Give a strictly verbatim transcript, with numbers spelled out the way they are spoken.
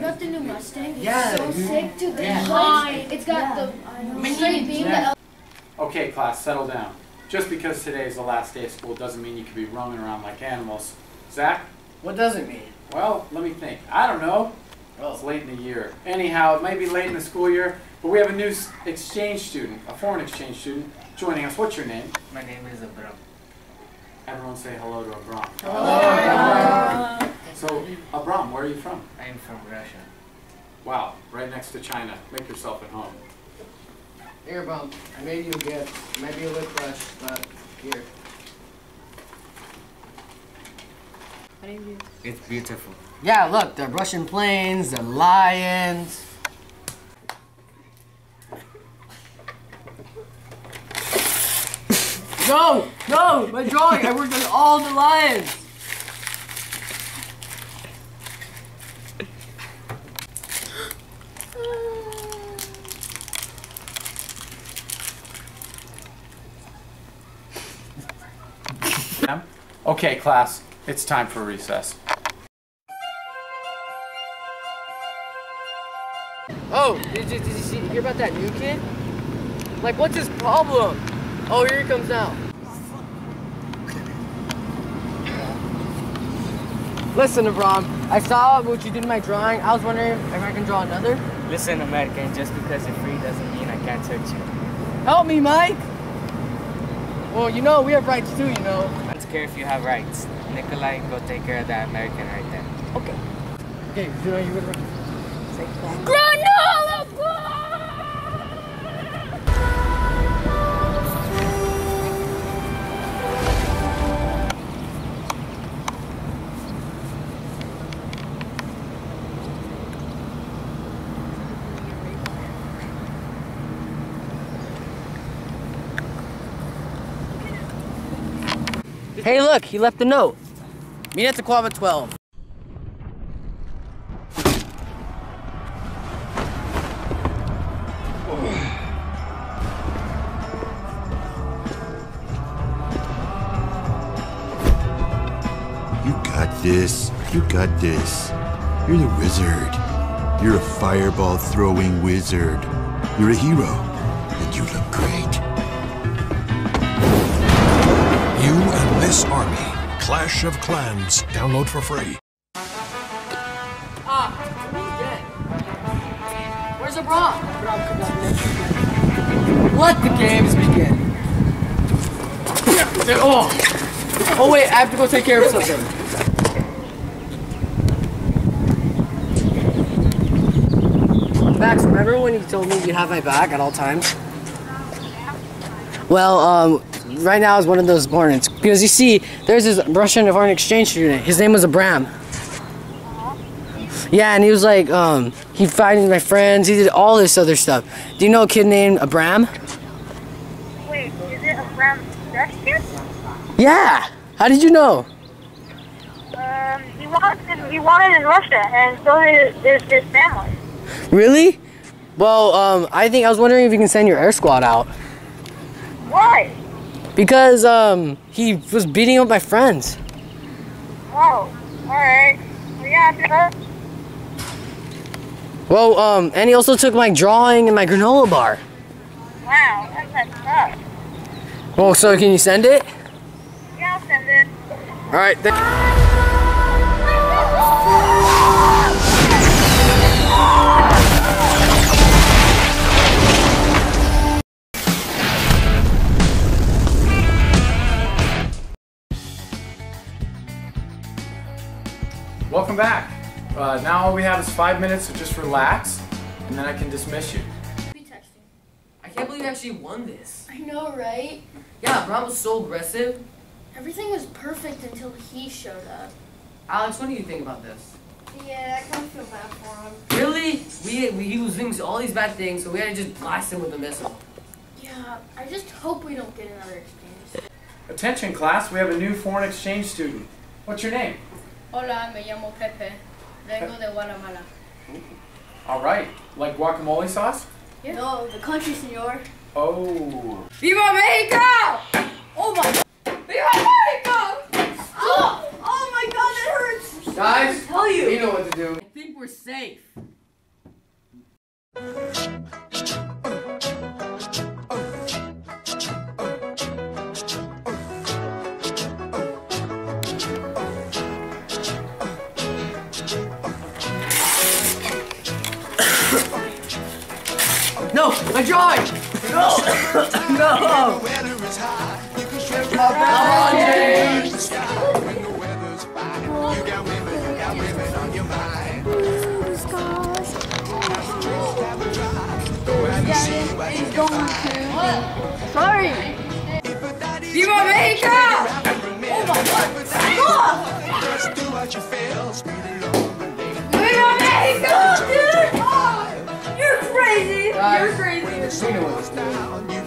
got the new Mustang? It's yeah, so dude. sick, dude. The Yeah. headlights, it's got Yeah. the straight beam. Yeah. Okay, class, settle down. Just because today is the last day of school doesn't mean you can be roaming around like animals. Zach? What does it mean? Well, let me think. I don't know. Oh. It's late in the year. Anyhow, it might be late in the school year, but we have a new s- exchange student, a foreign exchange student, joining us. What's your name? My name is Abram. Everyone say hello to Abram. Uh, So, Abram, where are you from? I am from Russia. Wow, right next to China. Make yourself at home. Here, Bump. I made you a gift. It might be a lip brush, but here. It's beautiful. Yeah, look, the Russian planes, the lions. No, no, my drawing. I worked on all the lions. Okay, class, it's time for recess. Oh, did you, did you see, hear about that new kid? Like, what's his problem? Oh, here he comes now. Listen, Abram, I saw what you did in my drawing. I was wondering if I can draw another. Listen, American, just because you're free doesn't mean I can't hurt you. Help me, Mike! Well, you know, we have rights too, you know. I don't care if you have rights. Nikolai, go take care of that American right there. Okay. Okay, you know, you're gonna say Granola bar! Hey, look, he left a note. Meet at the club at twelve. You got this. You got this. You're the wizard. You're a fireball throwing wizard. You're a hero. And you look great. You and this army. Clash of Clans. Download for free. Ah, me again. Where's Abram? Let the games begin. Oh. Oh wait, I have to go take care of something. Max, remember when you told me you'd have my back at all times? Well, um, right now is one of those mornings. Because you see, there's this Russian foreign exchange student. His name was Abram. Yeah, and he was like, um, he fighting my friends. He did all this other stuff. Do you know a kid named Abram? Wait, is it Abram Dutch kid? Yeah. How did you know? Um, he wanted, he wanted in Russia, and so did his, his family. Really? Well, um, I think I was wondering if you can send your air squad out. Why? Because, um, he was beating up my friends. Oh, alright. Well, yeah, do that. Well, um, and he also took my drawing and my granola bar. Wow, that's that sucks. Well, so can you send it? Yeah, I'll send it. Alright, th Welcome back. Uh, now all we have is five minutes to just relax, and then I can dismiss you. Be texting. I can't believe you actually won this. I know, right? Yeah, Bram was so aggressive. Everything was perfect until he showed up. Alex, what do you think about this? Yeah, I kind of feel bad for him. Really? We, we he was doing all these bad things, so we had to just blast him with a missile. Yeah, I just hope we don't get another exchange. Attention class, we have a new foreign exchange student. What's your name? Hola, me llamo Pepe. Vengo de Guatemala. All right. Like guacamole sauce? Yeah. No, the country, senor. Oh. Viva Mexico! Oh my! Viva Mexico! Oh! Oh my god, that hurts! Guys, Tell you. we know what to do. I think we're safe. No, my drawing! No! No! Come on, James! Sorry. Viva Mexico! Oh my God! Stop! Viva Mexico, dude! You're crazy. Guys, You're crazy. we know what to do.